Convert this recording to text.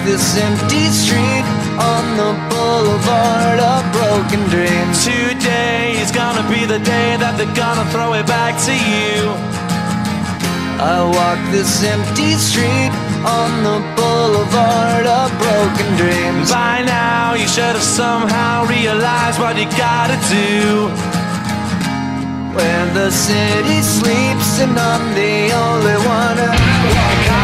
this empty street on the boulevard of broken dreams. Today is gonna be the day that they're gonna throw it back to you. I walk this empty street on the boulevard of broken dreams. By now you should have somehow realized what you gotta do. Where the city sleeps and I'm the only one who walks.